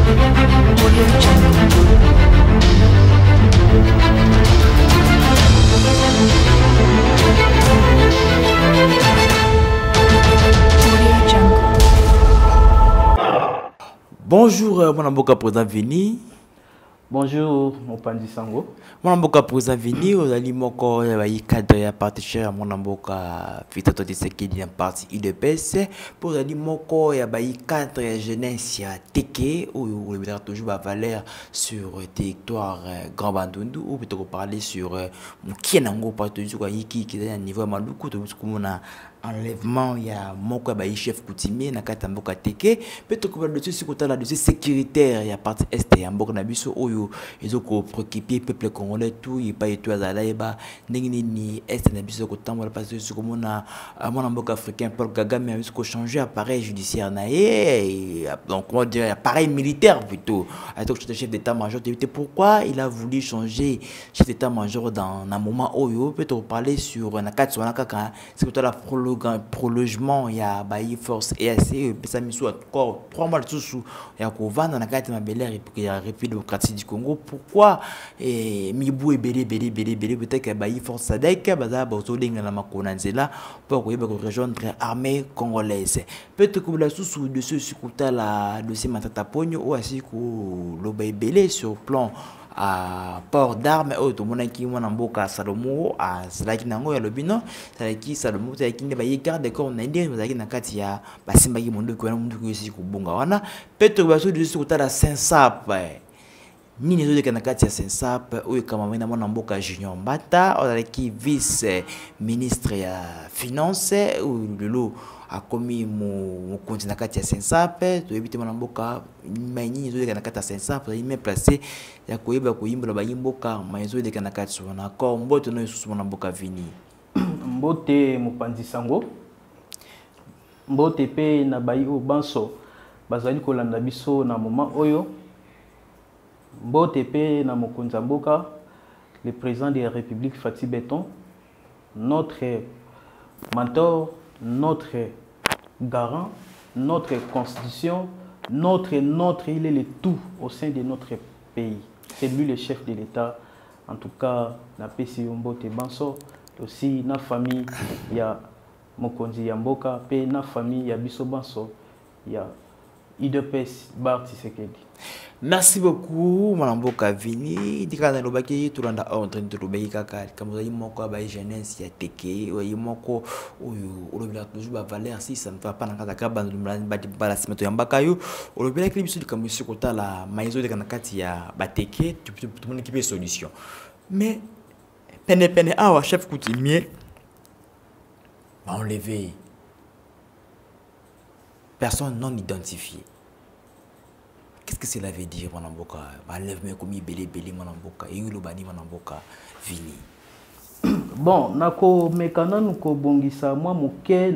Bonjour, mon amboka président Vini. Bonjour, mon pandi sango. Mon amboka président Vini, aux alimoko y cadre ya parti cher mon amboka fitato de ce qui est parti IDPS pour alimoko ya cadre ya jeunesse ya teke où on verra toujours la valeur sur le territoire Grand Bandundu ou plutôt parler sur mon qui nango partout toujours qui est à niveau maluku to comme na enlèvement ya moko ba chef coutumier na kata mboka teke peut-être que le dossier côté la dossier sécuritaire ya partie est ya mboka na biso oyo ezoko préoccuper peuple congolais tout il pas tout azala eba ndenge ni est na biso ko tambola parce que comme na mon mboka africain Paul Kagame a ko changer appareil judiciaire na donc comment dire appareil militaire plutôt avec le chef d'état-major pourquoi il a voulu changer chef d'état-major dans un moment oyo peut-être parler sur na kata wana kaka c'est que la prolongement ya bayi force EAC pesa miso encore 3 mois sous ya ko vanda na kati mabelere et puis ya République démocratique du Congo pourquoi mibu ebele peut-être que bayi force SADC baza bozolinga na makona nzela pour ko yeba ko rejoindre armée congolaise peut-être que la sous de ce sikuta la dossier Matata Ponyo ou asi ko loba ebele sur plan à port d'armes au tout monde qui mon amboka Salomo à cela qui nango ya lobino cela qui Salomo cela qui ne ba garde corps na ndé cela qui na kati ya basimba ki mondo ko na mundu ko si ko bunga wana peut-être baso de ce côté la 500 ni les autres na kati ya 500 ou kama mena mon amboka Junior Mbata qui vice ministre ya finance ou de l'eau a commis mon continent kati ya 500 to éviter mon amboka maini zo de na kati ya 500 pour y mettre placé ya koyeba koyimba ba yimboka maizo de na kati so na ko mboto no yusu mon amboka Vini mbote mopandi sango mbote pe na bayi o banso bazali kolanda biso na moment oyo mbote pe na mokonza mboka le président de la République Fati Beton notre mentor notre garant, notre constitution, notre, il est le tout au sein de notre pays. C'est lui le chef de l'État. En tout cas, la PCO Mbote Banso, aussi la famille, il y a Mokonzi Yamboka, puis la famille, il y a Bisso Banso, il y a IDPS Barti Sekedi. Merci beaucoup, Malamboka Vini. Dikana lobaki tulanda ordre de lobaki kaka. Comme vous avez moko ba jeunesse ya teke, oyi moko oyo olobila toujours ba valeur si ça ne va pas na kaka bandu ba balasimento ya mbakayo. Olobila ki biso dikamu sikota la maizo de kanakati ya bateke, tout le monde qui peut solution. Mais pene awa chef coutumier va enlever personne non identifiée. Qu'est-ce que cela veut dire, mon amboka? Enlève-moi comme belé mon amboka. Et le bani mon amboka Vini. Bon, nako mekana nuko bongisa moi moke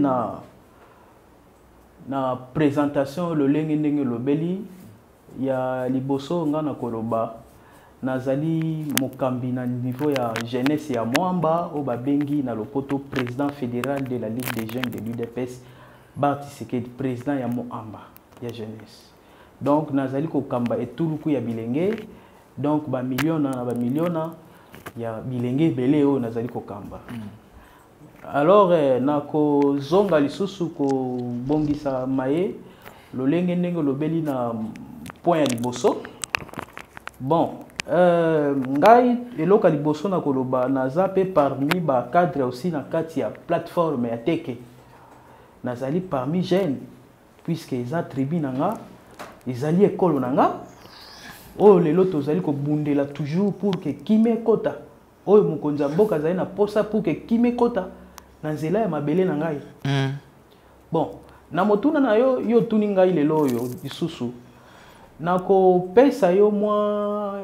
na présentation le lenge ndenge lobeli ya liboso nga na koloba nazali mokambi na niveau ya jeunesse ya Mwamba o babengi na lopoto président fédéral de la Ligue des jeunes de l'UDPS Barti Sekedi président ya Mwamba ya jeunesse. Donc nazali ko kamba etuluku ya bilenge donc ba milliona ya bilenge belé o nazali ko kamba. Alors nako zonga lisusu ko bongisa maye lolenge ndenge lobeli na point ya liboso. Bon ngai eloka liboso na koloba naza pe parmi ba cadre aussi na kati ya plateforme ya teke. Nazali parmi jeunes puisque eza tribu nanga ezali ekolo nanga oyo lelo tozali kobundela toujours pour que kime kota oyo mokonza mboka azali na posa pour que kime kota na nzela ya mabele na ngai. Bon na motuna na yo tuni ngai lelo oyo lisusu nako pesa yo mwa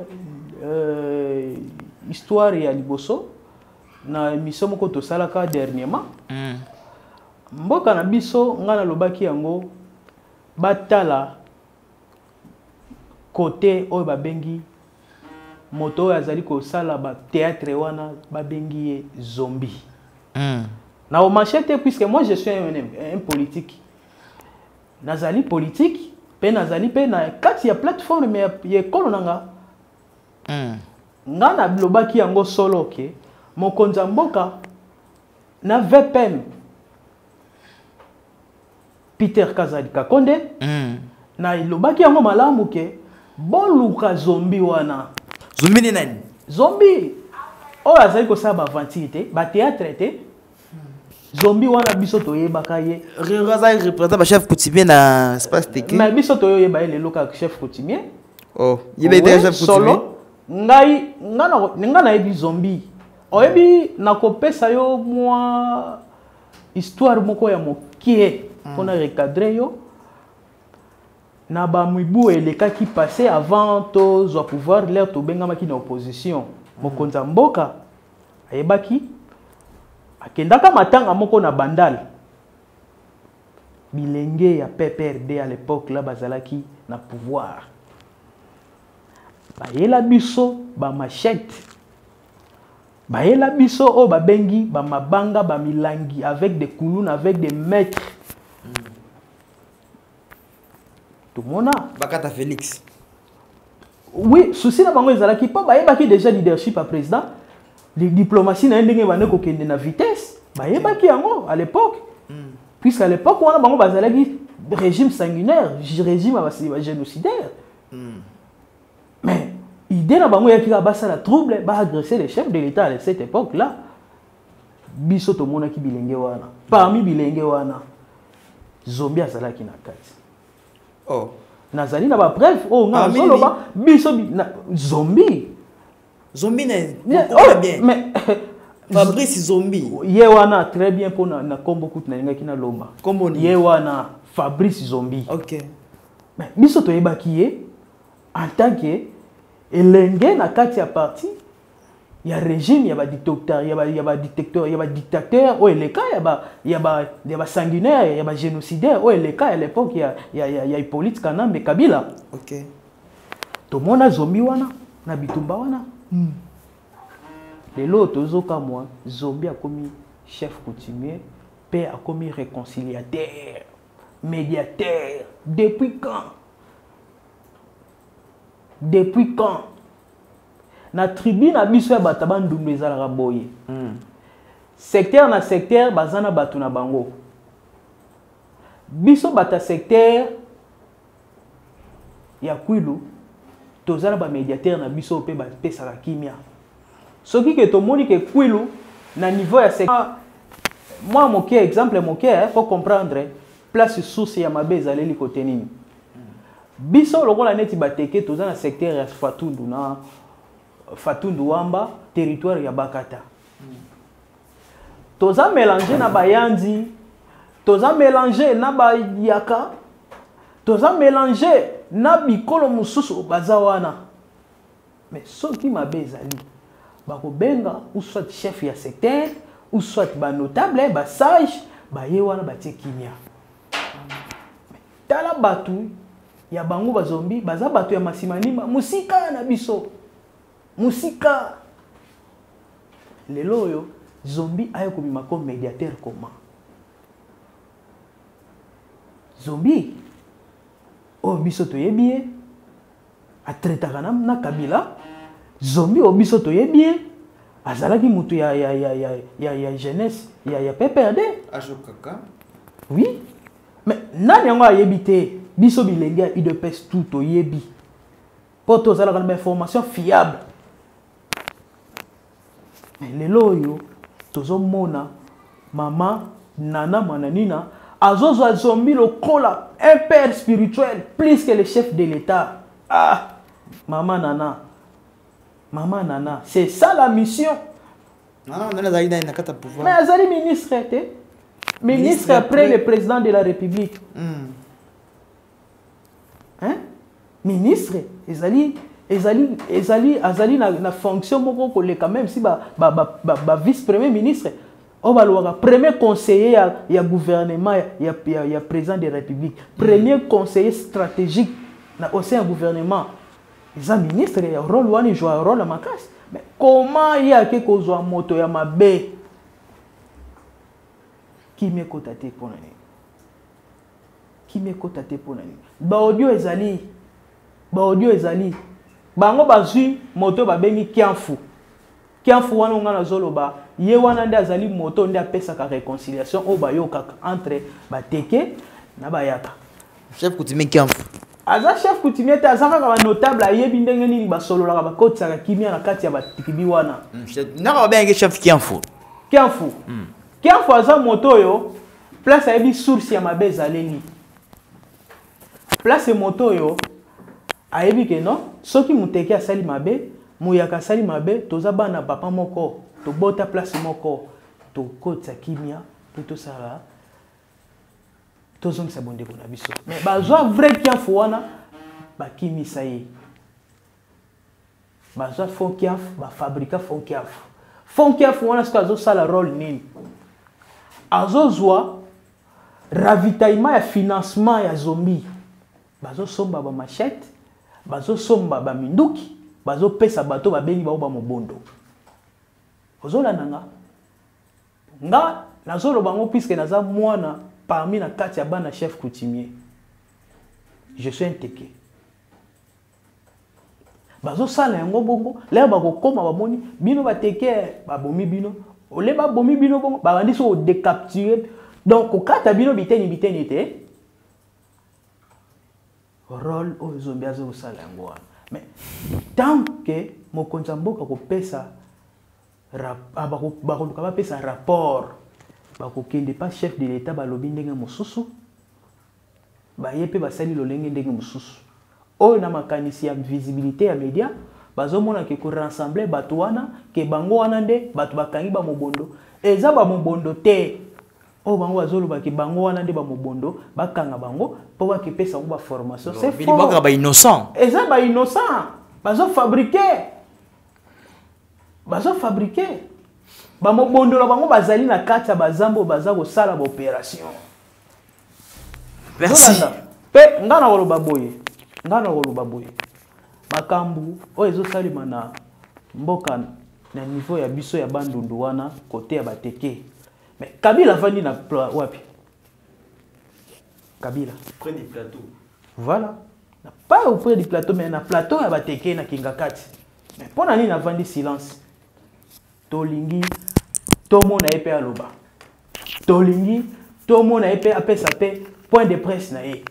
histoire ya liboso na émission moko tosalaka dernièrement. Mboka na biso nga na lobaki yango batala côté oyo babengi moto azali ko sala ba théâtre wana babengi zombie. Na o machete puisque moi je suis un politique. Nazali politique pe nazali pe na kati ya plateforme ya ekolo nanga nga na lobaki yango solo ke mokonzi ya mboka na VPM Peter Kazadi Kakonde na lobaki yango malamu ke boluka zombi wana. Zombi ni nani? Zombi oyo azali kosala baventure te bateatre te. Zombi wana biso toyebaka ye azali représentant chef coutumier na espace teke mais biso toyeba ye lelo kaka chef coutumier. Oh yebe te chef coutumier nga nayebi zombi oyebi nakopesa yo mwa histoire moko ya mokie mpona recadre yo na bamibu elekaki passé avant tozwa pouvoir l'air tobengamaki na opposition mokonzi ya mboka ayebaki akendaka matanga moko na bandal bilenge ya PPRD à l'époque là bazalaki na pouvoir bayela biso ba machette bayela biso o babengi ba mabanga ba milangi avec des kouloun avec des maîtres tout mona Bakata Félix oui souci na bango ezalaki po bayebaki déjà leadership à président les diplomatie na ndenge bane ko kende na vitesse bayebaki yango à l'époque puisqu'à l'époque on a bango bazalaki régime sanguinaire régime ba génocidaire mais idée na bango yaki basa la trouble ba agresser les chefs de l'état à cette époque là biso to mona ki bilenge wana parmi bilenge wana zombi azalaki na kati oh nazali na ba preuve oh nga zolo ba biso zombi Zombi n'est oh, bien. Mais Fabrice Zombi. Yewana très bien pour na combo kut na ngaki na lomba. Combo ni. Yewana Fabrice Zombi. OK. Mais biso to yebaki ye en tant que elenge na kati ya parti ya régime ya ba dictateur ya ba dictateur o eleka ya ba sanguinaire ya ba génocidaire o eleka à l'époque ya Hippolyte Kanambe Kabila. OK. To mona zombi wana na bitumba wana. Lelo tozoka moi zombi a commis chef coutumier paix a commis réconciliateur médiateur depuis quand na tribune abiso ya bataba ndumbe ezalaka boye secteur na secteur bazana batu na bango biso bata secteur ya Kwilu tozala ba médiateur na biso pe ba pesaka kimia soki ke tomoni ke Kwilu na niveau ya secteur moi moke exemple moke faut comprendre place source ya mabe ezaleli kote nini biso lokola neti bateke tozala na secteur ya Fatundu Wamba territoire ya Bakata toza mélanger na bayandi toza mélanger na bayaka toza mélanger na bikolo mususu bazawana mais soki mabe ezali bako benga ou soit chef ya secteur ou soit ba notable ba sage ba yewana batie kimia tala batu ya bango bazombi baza batu ya masimanima musika na biso musika lelo yo zombi ayo kobima comme médiateur comment zombi o biso toyebi atretaka na Kabila zombi o biso toyebi azalaki mutu ya jeunesse ya PPRD Ajokaka oui mais nani yango ayebi te biso bilenge UDPS tout toyebi po tozalaka na information fiable mais lelo yo tozomona mama Nana Mananina azozwa zombi lokola un père spirituel plus que le chef de l'État. Ah, maman Nana, c'est ça la mission. Non, on a na kata pouvoir. Mais azali ministre était ministre après le président de la République. Hein? Ministre, azali na fonction moko koleka même si ba vice premier ministre. On va le premier conseiller ya gouvernement ya président de la République, premier conseiller stratégique au sein du gouvernement. Les ministres ya rôle wani joue un rôle à ma casse. Mais comment il y a quelque chose à moto ya mabe qui me cotate pour l'année? kimia kota te pona ni ba audio ezali bango bazui moto ba bengi kianfu wana ngana zoloba ye wana nde azali moto nde apesa ka réconciliation o ba yoka entre ba teke na ba yaka chef coutumier kianfu aza chef coutumier te azaka ka ba notable ayebi ndenge nini ba solo la ba kotsa ka kimia na kati ya ba tikibi wana na ba bengi chef kianfu kianfu aza moto yo place ayebi source ya mabe ezaleli place moto yo ayebi ke non soki muteke asali mabe muyaka asali mabe toza bana papa moko tobota place moko tokotisa kimia po tosala tozongisa bondeko na biso mais bazwa vrai kianfu wana bakimisa ye bazwa fond kianfu bafabrika fond kianfu wana soki azosala role nini azozwa ravitaillement ya financement ya zombi bazosomba bamachete bazosomba baminduki bazopesa bato babengi bao bamobondo ozolanda nga nazoloba ngo puisque naza mwana parmi na kati ya bana chef coutumier je suis un teke bazosala yango bongo lelo bakokoma bamoni bino bateke babomi bino ole babomi bino bongo babandi so odecapturer donc kokata bino biteni te rôle oyo zombi azosala yango wana mais tant que mokonzi ya mboka kopesa bakoluka bapesa rapport bakokende pa chef de l'état balobi ndenge mosusu baye mpe basali lolenge ndenge mosusu oyo na makanisi ya visibilité ya média bazomona ke korassembler bato wana ke bango wana nde bato bakangi bamobondo eza bamobondo te oyo bango bazoloba ke bango wana nde bamobondo bakanga bango mpo bakepesa bango baformation c'est faux innocent eza innocent bazofabrike bamobondo na bango bazali na kati ya bazambo baza kosala baopération merci mpe nga na koloba boye makambo oyo ezosalema na mboka na niveau ya biso ya bandundu wana kote ya bateke mais Kabila vandi na wapi Kabila près du plateau voilà pas auprès du plateau mais na plateau ya bateke na Kingakati mais pona nini avandi silence tolingi tomona epe aloba tolingi tomona epe apesa pe point de presse na ye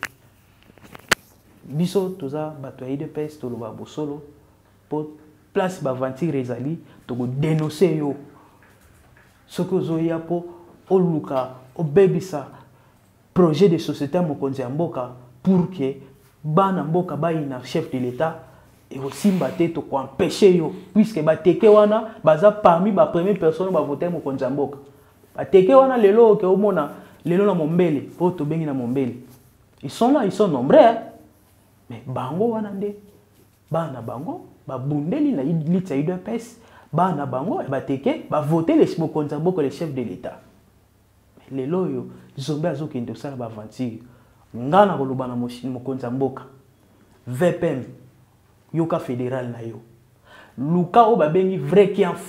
biso toza bato ya UDPS toloba bosolo po place baventure ezali toko dénoncer yo soki ozoya po oluka obebisa projet de société mokonzi ya mboka pour que bana mboka bayina chef de l'état et aussi mbate to ko empêcher yo puisque bateke wana baza parmi ba première personne ba voter mokonzi ya mboka bateke wana lelo ke omona lelo na mombele po to bengi na mombele ils sont là, ils sont nombreux hein? Mais bango wana nde bana bango babundeli na litsa UDPS bana bango e bateke ba voter les mokonzi ya mboka les chefs de l'état lelo yo zombe azokende osala baventure nga na koloba na mokonzi ya mboka VPM yoka fédéral na yo luka o babengi vrai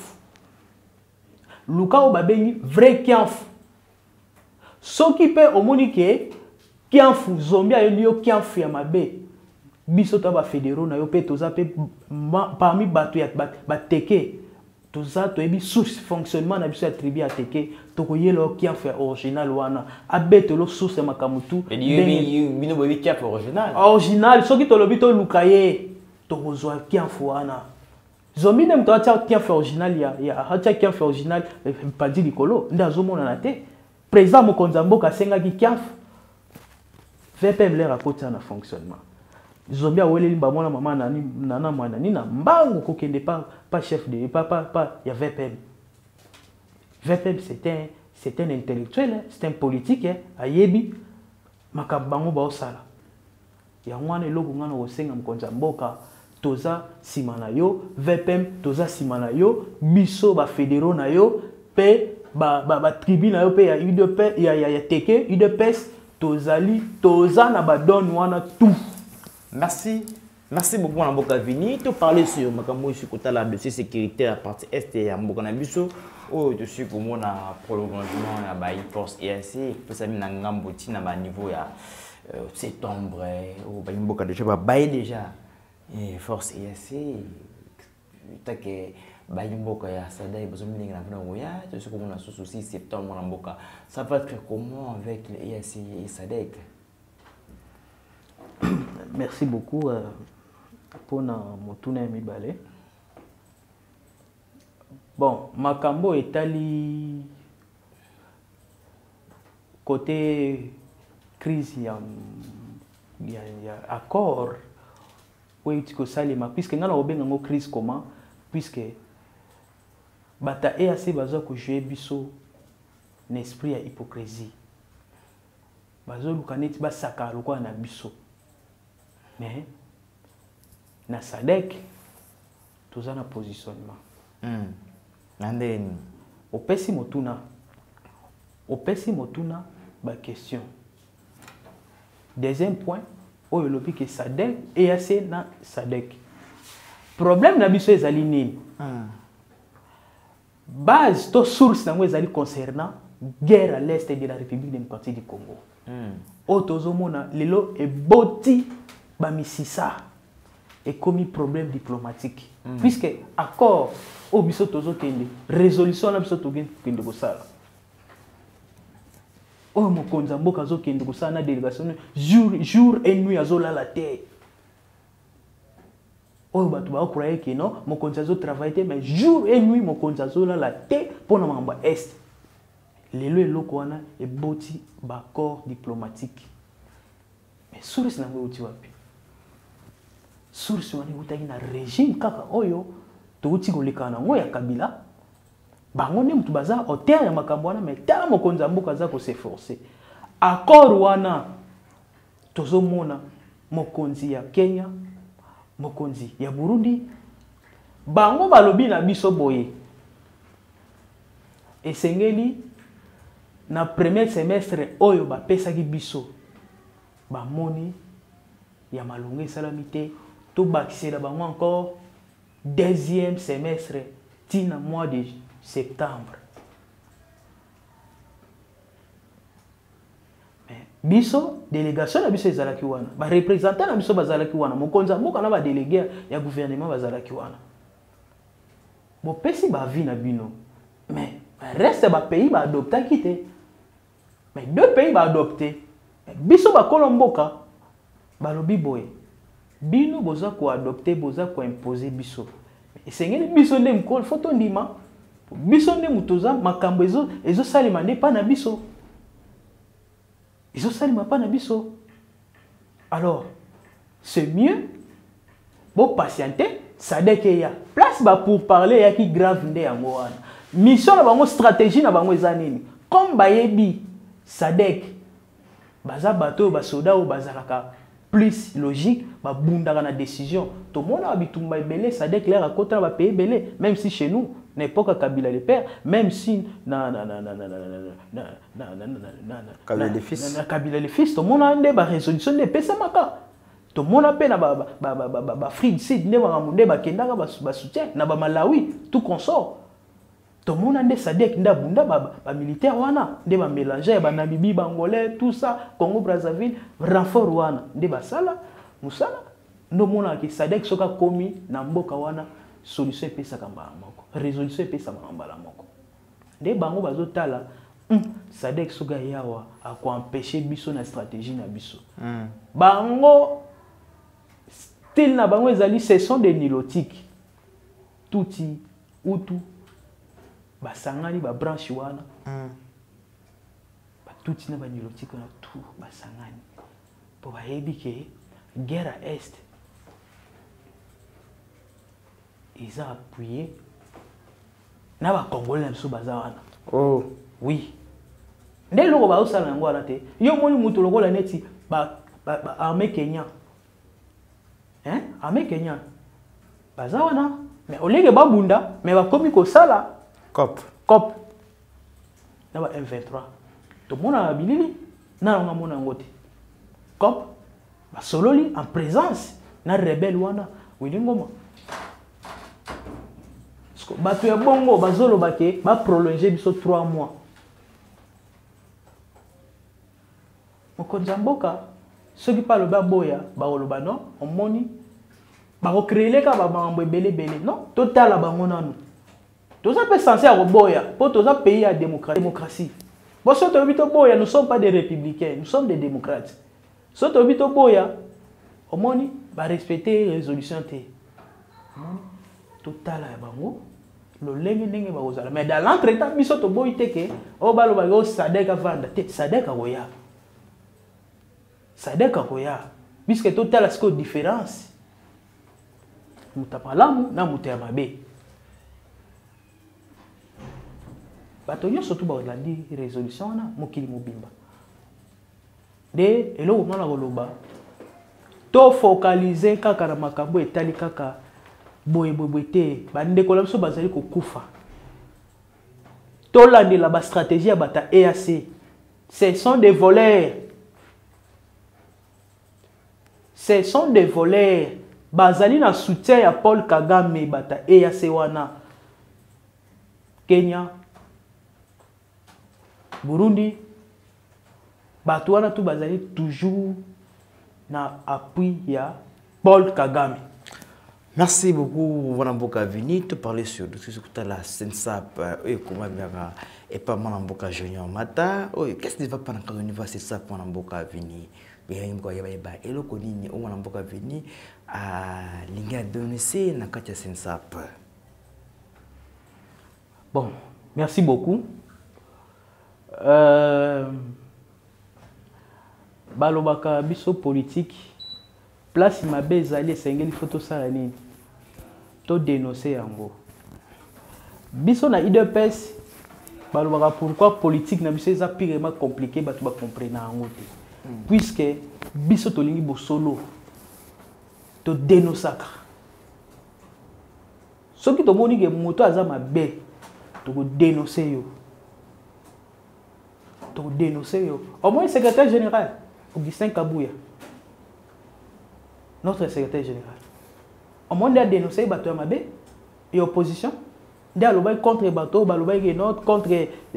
kianfu soki pe omoni ke kianfu zombi ayebi yo kianfu ya mabe biso to ba fédéraux na yo pe toza pe parmi bato ya bateke toza toyebi source fonctionnement na biso ya tribu ya teke tokoyela kianfu ya original wana abetelo source ya makamutu bino boyebi kianfu original soki tolobi toluka ye tokozwa kianfu wana zombi nde moto atia kianfu original atia kianfu original padi likolo nde azomonana te président mokonzi ya mboka asengaki kianfu VPM lere akotia na fonctionnement zombi aweleli bamona mama nana mwana nini na mbangu kokende pas chef de pas ya VPM c'est un intellectuel c'est un politique ayebi makambo bango baosala yango wana eloko ngana kosenga mokonzi ya mboka toza nsima na yo VPM toza nsima na yo biso bafédéraux na yo mpe batribu na yo mpe ya teke UDPS toza na badone wana tout. Merci beaucoup à Mboka Vini. Tu parlais sur Makambo sur la dossier sécuritaire à partie est et à Mboka Nabiso. Oh, je suis comme on a prolongement à Baï Force ERC. Pour ça, il y a un petit niveau septembre ou Bayimboka déjà bail déjà et force et assez tant que Bayimboka ya sada et besoin de la voya je sais comment on a souci septembre en Mboka ça va être comment avec le EAC et SADC. Merci beaucoup pour motuna mibale. Bon, makambo etali côté crise ya accord oui tu salima puisque ngana obenga ngo crise comment puisque bata EAC bazo ko jouer biso n'esprit ya hypocrisie bazo lukaneti basaka lokwa na biso mais na SADC tous en positionnement nandeni opesi motuna ba question. Deuxième point, au lobi que SADC et assez na SADC. Problème na biso ezali nini? Base to source na ezali concernant guerre à l'est de la République démocratique du Congo. Otozo mona lelo e boti ba misisa et commis problème diplomatique. Puisque accord au biso tozo kende résolution na biso to kende ko sala. Oh mon konzamboka zo kende ko sala na délégation jour et nuit azola la terre. Oh batu ba croire que non mon konzazo travailler mais jour et nuit mon konzazo la terre pour na mamba est. Lelo eloko wana e boti ba accord diplomatique. Mais source na ngoti wapi? Source wani utaki na régime kaka oyo to uti kolekana ngo ya Kabila bango ne mutu baza hauteur ya makambo wana mais tala mokonza mboka za ko s'efforcer accord wana tozomona mokonzi ya Kenya mokonzi ya Burundi bango balobi na biso boye esengeli na premier semestre oyo bapesaki biso bamoni ya malonge salamité tout bâtissé là encore deuxième semestre tina mois de septembre mais biso délégation na biso ezalaki wana ba représentant na biso bazalaki wana mokonza mboka na ba délégué ya gouvernement bazalaki wana bo pesi ba vie na bino mais reste ba pays ba adopter quitté mais deux pays ba adopter biso ba kolomboka ba lobi boye bino boza ko adopter boza ko imposer biso esengeli biso nde mko photo ndima biso nde mutoza makambo ezo salima nde pa na biso ezo salima pa na biso alors c'est mieux bo patienter SADC ya place ba pour parler ya ki grave nde yango wana mission na bango stratégie na bango eza nini comme bayebi SADC baza bato ba soda ou bazalaka plus logique ba bundaka na décision to mona bitumba ebele SADC l'air à côté ba pays belé même si chez nous n'époque Kabila le père même si Kabila le fils to mona nde ba résolution de pesa maka to mona pe na ba Free Sud nde ba munde ba kendaka ba soutien na ba Malawi tout consort to mona nde SADC nda bunda ba militaire wana nde ba mélanger ba Namibie bangolais tout ça Congo Brazzaville renfort wana nde ba sala musala ndo mona ki SADC soka komi na mboka wana solution pesa kamba moko résolution pesa mambala moko nde bango bazotala SADC soka yawa a ko empêcher biso na stratégie na biso bango style na bango ezali ce sont des nilotiques touti utu basangani ba branche wana ba touti na ba nilotique na tout basangani po ba yebi ke guerre à est ils ont appuyé na ba congolais na biso baza wana oh oui nde loko ba osala ngo wana te yo moni mutu lokola neti ba armée Kenya armée Kenya baza wana mais olege babunda mais ba komi ko sala cop na ba M23 to mona bilili na nga mona ngote cop ba sololi en présence na rebelle wana wilingoma sko batu ya bongo bazolo bake ba prolonger biso 3 mois mokonza mboka ceux qui parlent ba boya ba oloba non on moni ba ko créer ka ba mambo belé non total la bango nanu tout ça peut censé à boya pour tout ça pays à démocratie bon so to bito boya nous sommes pas des républicains nous sommes des démocrates so to bito boya on moni ba respecter résolution té total la bango le lengi ndenge ba ozala mais dans l'entretemps biso to boy té que o ba lo ba go sadeka vanda té sadeka goya sadeka goya puisque total a ce que différence mutapalamu na mutamabe bato nyonso tu baolandi résolution wana mokili mobimba nde eloko mwana koloba to focaliser kaka na makambo etali kaka boye te bandeko na biso bazali kokufa tolandela bastratégie ya bata EAC ce sont des voleurs bazali na soutien ya Paul Kagame bata EAC wana Kenya Burundi bato wana tu bazali toujours na appui ya Paul Kagame. Merci beaucoup, Wanamboka Vini, de parler sur tout ce que tu as la SENSAP et comment bien et pas Wanamboka Junior Mata. Qu'est-ce qui va pas dans le niveau SENSAP Wanamboka Vini? Bien, et le connu Wanamboka Vini à l'inga donné na katia SENSAP. Bon, merci beaucoup. Balobaka biso politique place ma bezali sengeli photo sala nini to dénoncer yango biso na IDPS balobaka pourquoi politique na biso eza pirement compliqué batu ba comprendre yango te puisque biso tolingi bosolo to dénoncer soki to moni ke moto aza mabe to ko dénoncer yo au moins secrétaire général Augustin Kabouya, notre secrétaire général. Au moins, il a dénoncé Bateau Mabé et opposition. Il a dit contre Bateau, il a contre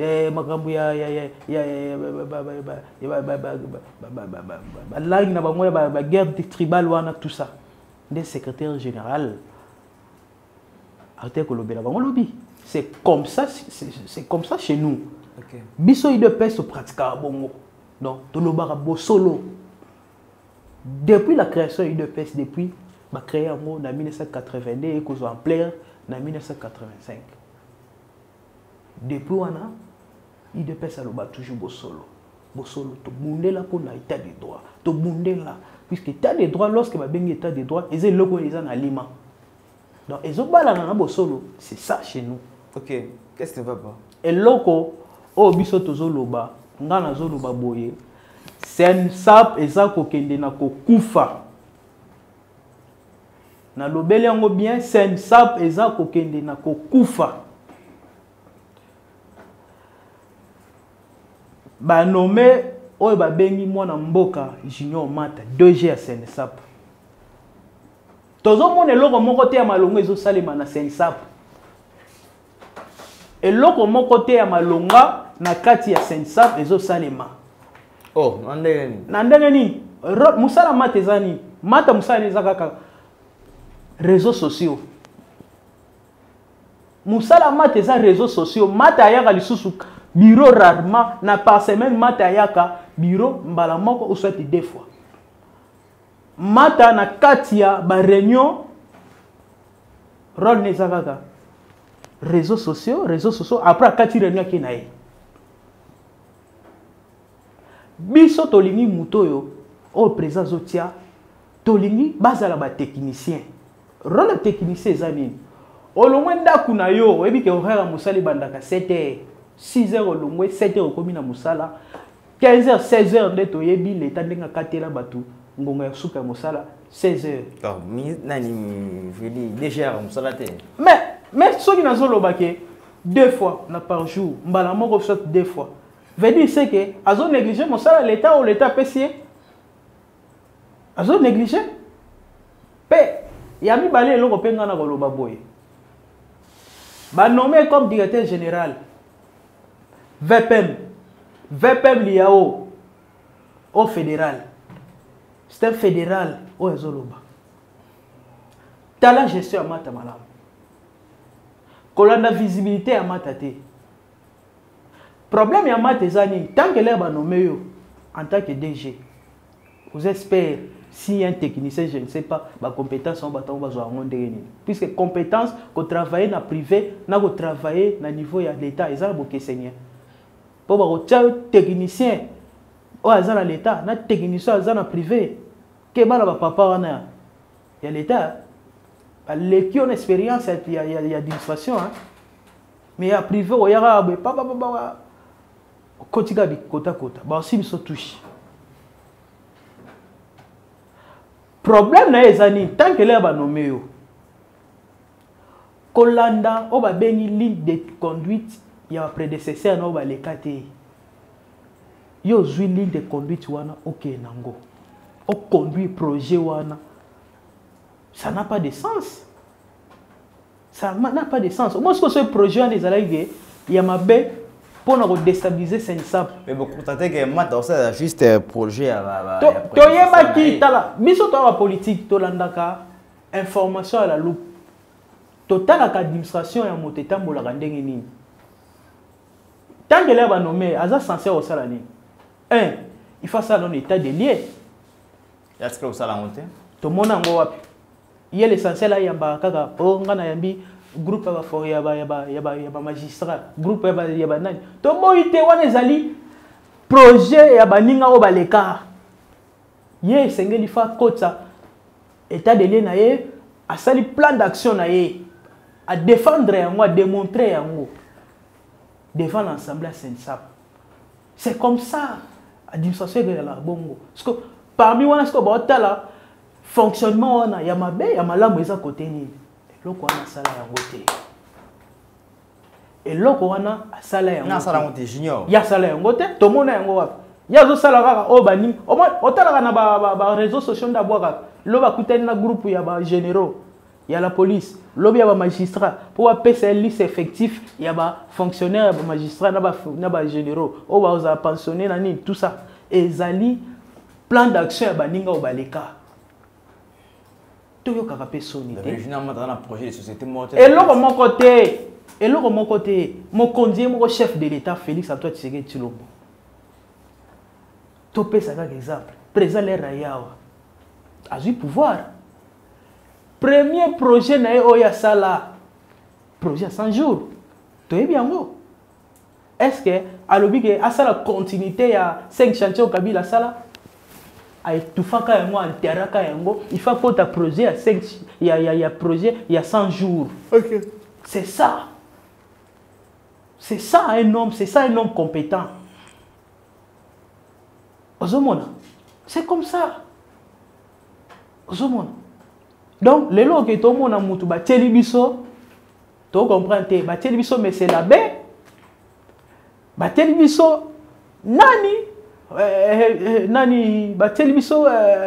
la guerre tribale, tout ça. Il est secrétaire général. C'est comme ça chez nous. Biso IDPS to pratika bongo. Donc, tout le monde solo. Depuis la création de l'UDPS, depuis la création en 1982 et qu'on soit en plein en 1985. Depuis là, l'UDPS a toujours solo. Solo, tout le monde là pour l'état des droits. Tout le monde là. Puisque l'état des droits, lorsque il y a un état des droits, ils ont un aliment. Donc, ils ont un solo. C'est ça chez nous. Ok, qu'est-ce que tu ne vas pas? Et loco, oh, biso tozoloba. Ngana zolo baboye SENSAP eza kokende na kokufa na lobeli yango bien SENSAP eza kokende na kokufa ba nommé oyo babengi mwana mboka Junior Mata 2G ya SENSAP tozo mona eloko moko te ya malonga ezo salema na SENSAP eloko moko te ya malonga na kati ya SENSAP ezo salema. Oh, nandenge ni musala mata ezani mata musala eza kaka réseaux sociaux. Musala mata eza réseaux sociaux mata ayaka lisusu bureau rarement na par semaine mata ayaka bureau mbala moko ou soit deux fois. Mata na kati ya ba réunion rôle neza kaka réseaux sociaux après kati réunion kinaye. Biso tolingi mutoyo au président Zotia tolingi bazala ba technicien rôle technicien ezani olongwe ndaku na yo ebike horaire musali bandaka 7h 6h olongwe 7h okomi na musala 15h 16h nde toyebi leta ndenga katela batu ngonga ya suka musala 16h nani veli déjà musala te mais soki nazoloba ke deux fois na par jour mbala moko soit deux fois veut dire c'est que azo négliger mon salaire l'état ou l'état PC azo négliger pe yami balé eloko penga na koloba boye ba nommé comme directeur général VPM liao au fédéral c'est un fédéral oyo azoloba tala gestion ya mata malamu kolanda visibilité ya mata te problème ya mata eza nini tant que l'herbe nommé yo en tant que DG vous espérez si un technicien je ne sais pas ba compétence on batango bazwa ngo ndenge nini puisque compétence ko travailler na privé na ko travailler na niveau ya l'état eza bokesenia po ba ko technicien o aza na l'état na technicien aza na privé ke bana ba papa wana ya l'état leki on expérience ya administration hein mais ya privé o yaka ba papa kotika bi kota ba aussi biso touche problème na ezani tant que l'herbe nommé yo kolanda o ba bengi ligne de conduite ya prédécesseur na o ba lekate yo zui ligne de conduite wana OK nango o conduit projet wana ça n'a pas de sens ça n'a pas de sens moi ce projet wana ezalaki ya mabe pour nous déstabiliser Sensap. Mais bon, constater que maintenant c'est juste un projet à toyeba ki tala biso to la politique to landaka information à la loupe total la administration ya moteta mbolaka ndenge nini tant que l'herbe nommé aza censé au sala nini il faut ça dans état de lié est-ce que au sala monter to mona ngo wapi il est l'essentiel là yamba kaka o ngana yambi groupe ya ba ya magistrat groupe ya ba nani to boyite wana ezali projet ya baninga o baleka ye sengeli fa kota état de lié na ye a sali plan d'action na ye à défendre yango à démontrer yango devant l'assemblée Sensap c'est comme ça administration de la bongo parce que parmi wana ce que ba tala fonctionnement wana ya mabe ya malamu eza côté ni eloko wana sala yango te eloko wana asala yango na sala yango te junior ya sala yango te tomona yango wapi ya zo sala kaka o bani o talaka na ba réseaux sociaux ndabwaka lo bakutani na groupe ya ba généraux ya la police lobi ya ba magistrat pour apesa liste effectif ya ba fonctionnaire ya ba magistrat na ba généraux o ba oza pensionner na nini tout ça ezali plan d'action ya baninga o baleka toyo kaka pesoni te finalement dans un projet de société morte eloko moko te mokonzi moko chef de l'état Félix Antoine Tshisekedi Tshilombo to pesa kaka exemple président le rayawa azui pouvoir premier projet na ye oya sala projet à 100 jours toyebi yango est-ce que alobi ke asala continuité ya 5 chantiers au Kabila sala ay tufaka yango enterraka yango il faut que ta projet à 5 ya projet il y a 100 jours. OK. C'est ça un homme compétent. Ozomona c'est comme ça ozomona donc les lois que tout le monde a mutu ba télébiso to comprendre te ba télébiso mais c'est la baie ba télébiso nani ba télévision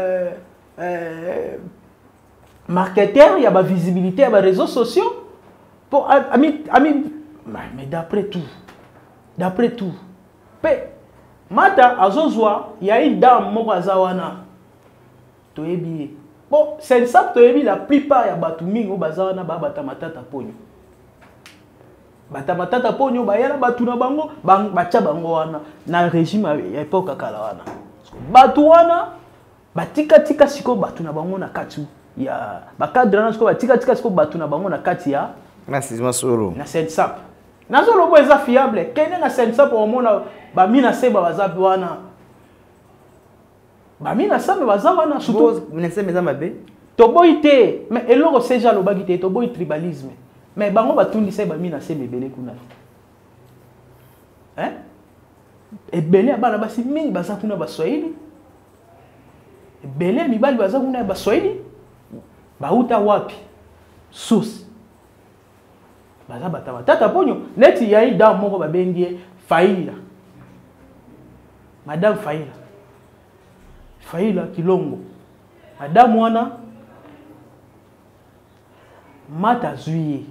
marketeur il y a ba visibilité il y a ba réseaux sociaux pour mais d'après tout mata azozwa il y a une dame moko azawana toyebi bon c'est ça toyebi la plupart ya batu mingi bazawana ba batamatata ponyo batamatata ponyo bayala batu na bango bacha bango wana na régime ya époque kala wana batu wana batika siko batu na bango na kati ya bakadre na siko batika siko batu na bango na kati ya na sisma solo na Sensap nazo lobo eza fiable kene na Sensap au mona ba mina seba bazabi wana ba mina seba bazabi wana surtout mina seba mabe to boité mais eloko seja lo bagité to boy tribalisme mais bango batundisa ba mina se bebele kuna ebele abana basi mingi baza kuna ba Swahili ebele mibali baza kuna ba Swahili bauta wapi source baza batata ponyo neti yayi dame moko babengie Faila madame Faila Kilongo madame wana mata zuye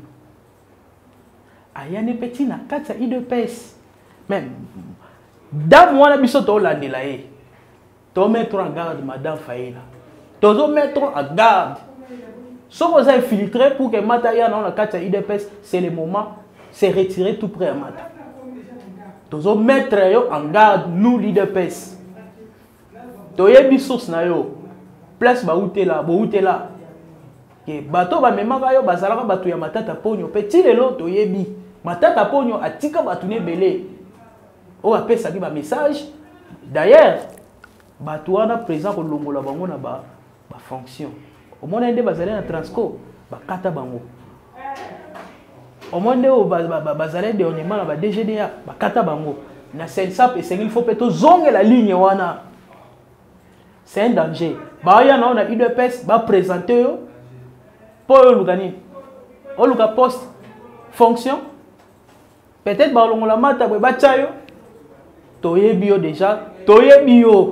ayane petit na kati IDPS même dame wana biso to landela ye to mettre en garde madame Faïla. To mettre en garde. Si vous avez infiltré pour que Mata ya na carte IDPS, c'est le moment, c'est retirer tout près à Mata. To mettre en garde nous l'IDPS. To yebi source na yo. Place ba outé là, que bato ba memaka yo bazalaka batu ya matata ponyo petit lelo to yebi matata ponyo atika batu ne belé o apesa ki ba message d'ailleurs batu wana présent ko longola bango na ba fonction au monde ende bazalé na transco ba kata bango au monde o bazalé de onima na ba DGDA ba kata bango na sensap et il faut peut zonge la ligne wana c'est un danger ba ya na UDPS ba présenter yo pour le poste fonction peut-être ba longola mata ba chayo toye bio déjà toye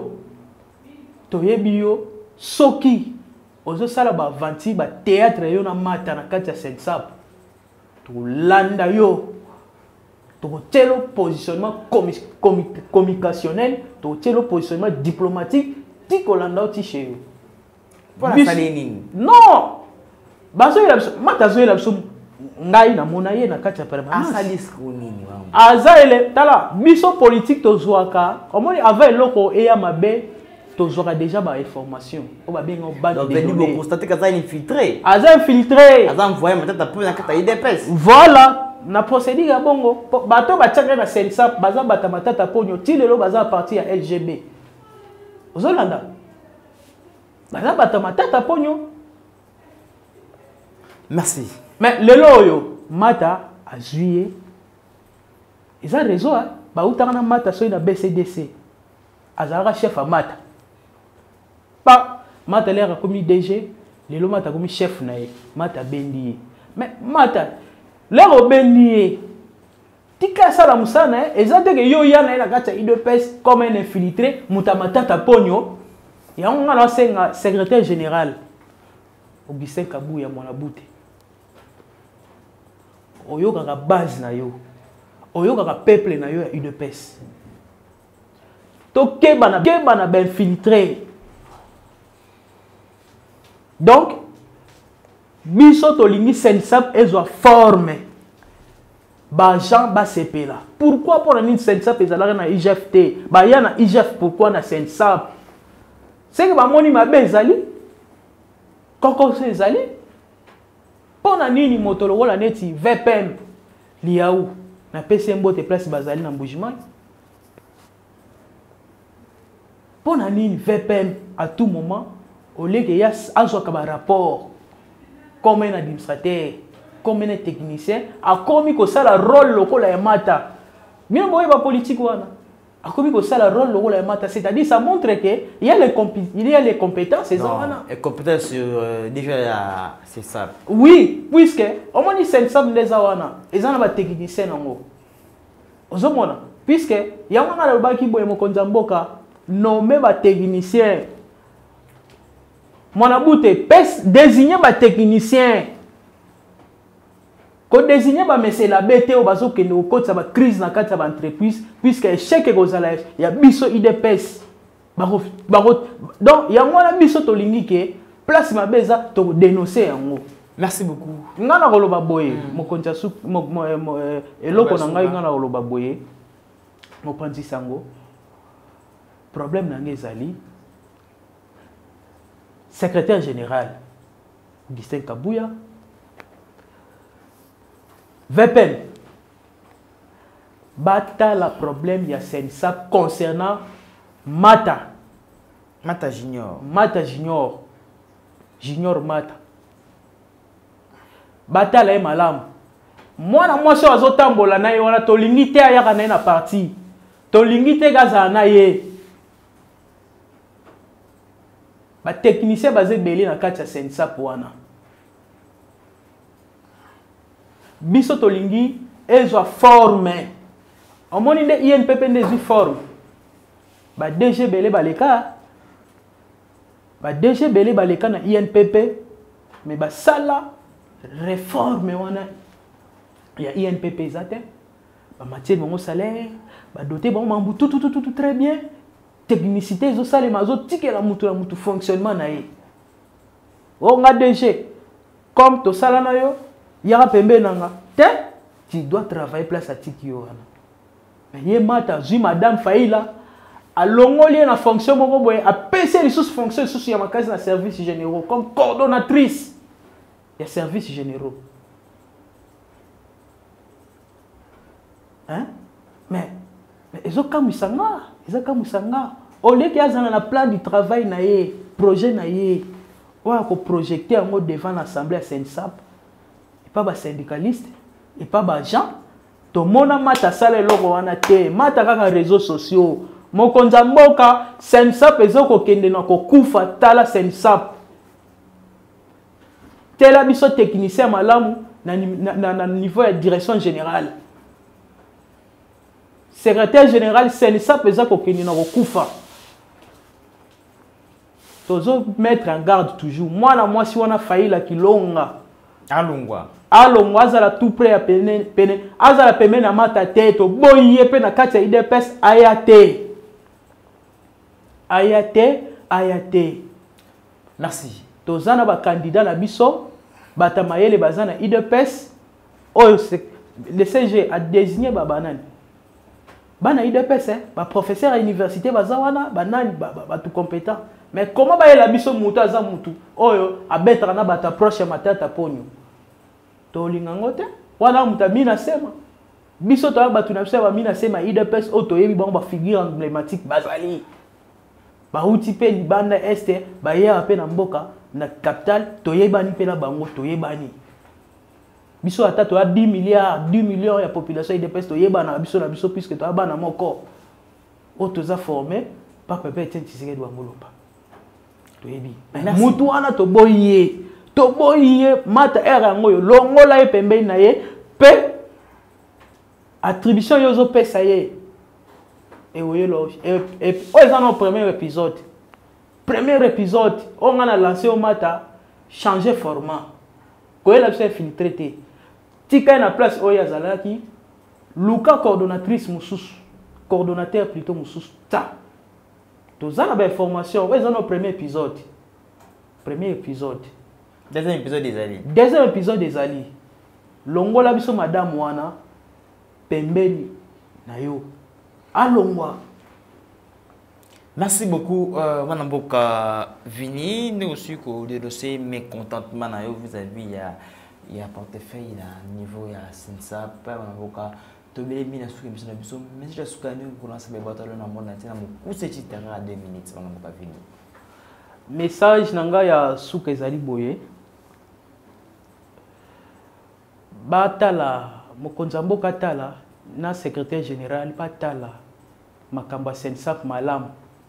bio soki ozo sala ba vanti ba théâtre yo na mata na kati ya sensap to landa yo to telo positionnement communicationnel to telo positionnement diplomatique ti ko landa ti chez yo voilà ça nini non baso ila mata zo ila biso ngai na mona ye na kati ya permanence asalis ko nini wangu azaele tala biso politique to zoaka omoni avec loko eya mabe to zoaka déjà ba information o ba benga ba donc venu vous constater que ça infiltré aza envoyé matata pour na kata IDPS voilà na procédure ya bongo bato ba tchaka na sensap baza bata matata ponyo tilelo baza parti ya LGB ozolanda baza bata matata ponyo. Merci. Mais le loyo, Mata a juillet. Ils ont raison. Bah, où t'as Mata sur une BCDC. Azara chef à Mata. Pas Mata l'air comme DG. Le Mata comme chef nae. Mata bendi. Mais Mata l'air au bendi. Tika sala musana. Ils ont dit que yo yana la gacha IDPS comme un infiltré. Mutamata taponyo. Et on a lancé un secrétaire général. Augustin Kabou ya Monabouté. Oyo kaka base na yo. Oyo kaka peuple na yo ya UDPS. To keba na ben filtré. Donc biso to lingi sensap ezo forme. Ba Jean ba CP là. Pourquoi pour une sensap ezalaka na IGFT? Ba ya na IGF pourquoi na sensap? C'est que ba moni ma bezali. Koko se ezali. Pona nini motolo wala neti VPN liaou na PCMBO te place bazali na Mbujimai. Pona nini VPN à tout moment au lieu que ya azoka ba rapport comme un administrateur comme un technicien a commis ko sala rôle lokola ya Mata. Mino boye ba politique wana a commis ko sala rôle lokola ya Mata, c'est-à-dire ça montre que il y a les compétences ces wana. Et compétences sur déjà c'est ça. Oui, puisque au moins ils s'enseignent les awana, ils ont des techniciens nango. Ozomona, puisque yamana le baki boye mokonza mboka nommé ba technicien. Monabouté pes désigner ba technicien. Ko désigner ba monsieur la BT au bazo ke no kotsa ba crise na kati ba entreprise puisque échec kozala ya biso IDPS. Donc yamona biso to lingi ke place ma beza to dénoncer yango. Merci beaucoup. Ngana koloba boye mokonza su eloko na ngai ngana koloba boye mopanzi sango. Problème na ngezali secrétaire général Augustin Kabouya VPN bata la problème ya sensap concernant Mata Junior Mata bata la malamu mwana mwasi azotambola na ye wana tolingi te ayaka na ye na parti tolingi te kazala na ye ba technicien basé belé na kati ya sensap wana biso tolingi ezwa forme omoni nde INPP ndezwi forme ba DG belé baleka na INPP mais ba sala réforme wana ya INPP ezate ba matière mon salaire ba doter bon mambu tout très bien technicité zo sale mazo tike la mutu fonctionnement na ye on a DG comme to sala na yo yara pembe nanga te tu dois travailler place à tiki yo wana mais ye mata zui madame Faïla a longoli na fonction moko boye a PC les sous fonction sous ya makazi na services généraux comme coordonnatrice ya services généraux hein mais ils ont comme sanga au lieu qu'il y a un plan du travail na ye projet na ye on a projeté en mode devant l'assemblée à Sensap et pas ba syndicaliste et pas ba agent to mona mata sala loko wana te mata kaka réseaux sociaux mokonza mboka Sensap ezoko kende na ko kufa tala Sensap tela biso technicien malamu na niveau de direction générale secrétaire général Sensap ezoko kende na ko kufa tozo mettre en garde toujours moi si on a failli la kilonga alongwa azala tout près à pene azala pene na mata tête boye pe na kati ya IDPS ayate merci tozana ba candidat na biso batamayele bazana IDPS oyo le CG a désigné banani bana IDPS ba professeur à université bazawana banani ba tout compétent mais comment ba la biso mutu aza mutu oyo abetra na bata proche matata ponyo to lingangote wana mutamina sema biso to ba tunapesa ba mina sema IDPS auto yebi ba figure emblématique bazali ba uti pe libanda este ba ya pe na mboka na capital to yebani pe na bango to yebani biso ata to a 10 millions ya population IDPS to yebana biso na biso puisque to abana moko auto za formé pa pepe tenti wa ngolomba to yebi mutu wana to boye mata era ngoyo longola e pembe na ye pe attribution yozo pesa ye et oui lo et dans le premier épisode on a lancé au mata changer format ko elle a fait filtrer té tika na place oya zalaki luka coordonnatrice mususu coordonnateur plutôt mususu ta tozana ba information dans le premier épisode deuxième épisode des alliés longola biso madame wana pembeni na yo alongwa. Merci beaucoup Manamboka Vini nous aussi ko dénoncer mécontentement na yo vis-à-vis ya portefeuille na niveau ya Sensap Manamboka to belemi na suki biso na biso mais je sukani ko lancer be batalo na monde entier na mo kuseti tanga 2 minutes Manamboka Vini message nanga ya suka ezali boye batala mokonza mboka tala na secrétaire général batala makamba Sensap malamu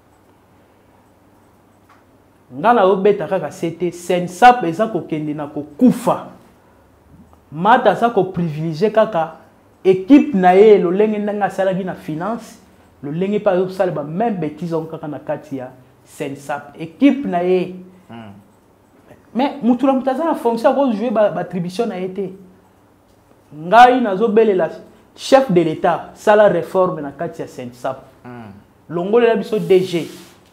ngana obeta kaka c'était Sensap eza ko kende na ko kufa mata sa ko privilégier kaka équipe na ye lo lenge ndanga salaki na finance lo lenge pa yo sala ba même bêtise on kaka na katia Sensap équipe na ye mais mutula mutaza na fonction ko jouer ba attribution na été ngai nazo belela chef de l'état sala réforme na katia Sensap longole la biso DG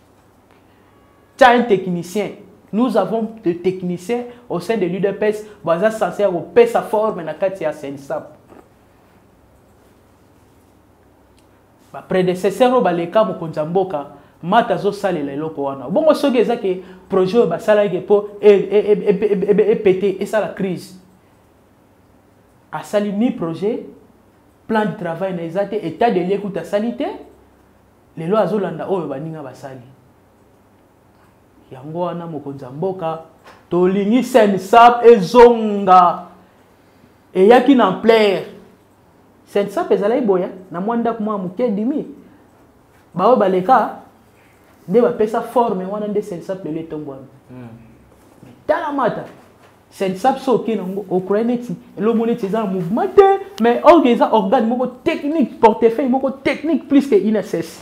un technicien. Nous avons des techniciens au sein de l'UDPS qui sont censés avoir sa forme dans le Sensap. Les prédécesseurs de l'État Mokonzamboka, Matazo Sale les Lokoana. Bon, ce qui est que projet est pété et ça la crise. A salini projet, plan de travail, état de l'écoute sanitaire, les lois Azolanda Oyo Baninga Basali. Yango wana mokonza mboka tolingi Sensap ezonga eyaki na plaire Sensap ezala iboya na mwanda kuma muke dimi bawo baleka nde bapesa forme wana nde Sensap lelo etombwana tala mata Sensap soki nango okreneti elomoni teza mouvement mais organisa organe moko technique portefeuille moko technique plus que INSS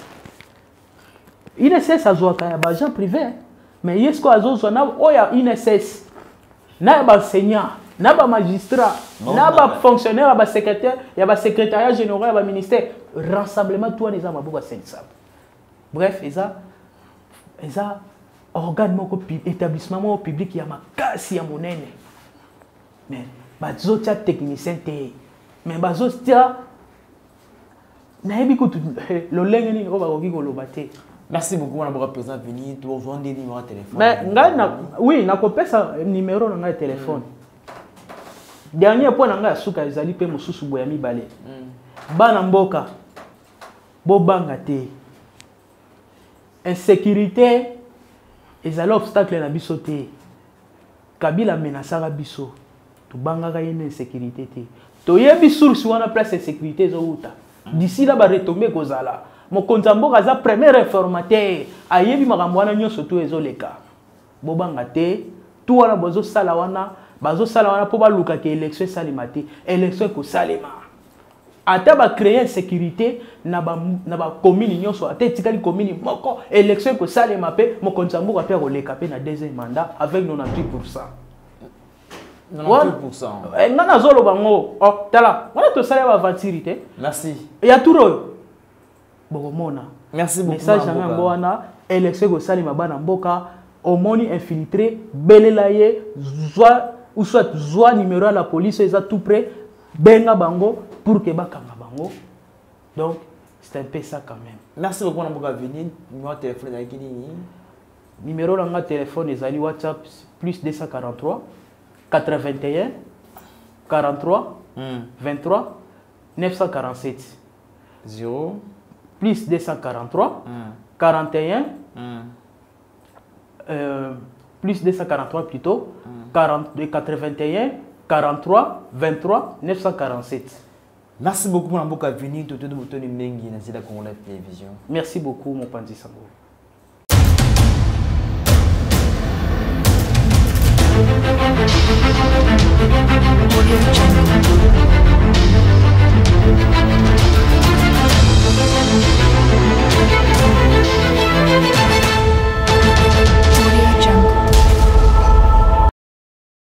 azwaka ya bagent privé mais est-ce que azozo na oya INSS na ba enseignant na ba magistrat na ba fonctionnaire ba secrétaire ya ba secrétariat général ya ba ministère rassemblement tout les ama boka Sensap Bref, eza organe moko établissement moko public ya makasi ya monene. Mais bazotia technicien te. Mais bazotia nayebi kutu lolenge nini o bakoki koloba te. Merci beaucoup mon avocat président venu tu rejoindre des numéros de téléphone. Mais oui, nakopesa numéro na ngai téléphone. Dernier point na ngai suka ezali pe mosusu boya mibale. Bana mboka bobanga te. Insécurité ezali obstacle na biso te. Kabila menasaka biso. Tubangaka yene insécurité te. Toyebi source wana place insécurité ezouta. D'ici là ba retomber kozala. Mokonzi mboka za premier informateur ayebi makambo wana nyonso to ezoleka. Bobanga te, tout wana bazo sala wana po baluka ke élection salima te, élection ko salema. Ata ba créer insécurité na ba commune nyonso, ata tikali commune moko élection ko salema pe mokonzi mboka pe koleka pe na deuxième mandat avec 98%. 98%. Ngana zolo bango. Oh, tala, wana to sala ba vatirité. Merci. Ya turo. Merci beaucoup. Message na ngwana élection ko sali mabana mboka omoni infiltré belelaye soit numéro à la police est tout près benga bango pour que bakanga bango. Donc c'est un peu ça quand même. Merci beaucoup na mboka venir numéro de téléphone na kini numéro na téléphone ezali WhatsApp plus 243 81 43 23 947 0 plus 243 41 plus 243 plutôt 81 43 23 947. Merci beaucoup pour l'emboka venu tout de Mutoni Mengi na Zila Congo Télévision. Merci beaucoup mon Pandi Sango. Audio Jungle.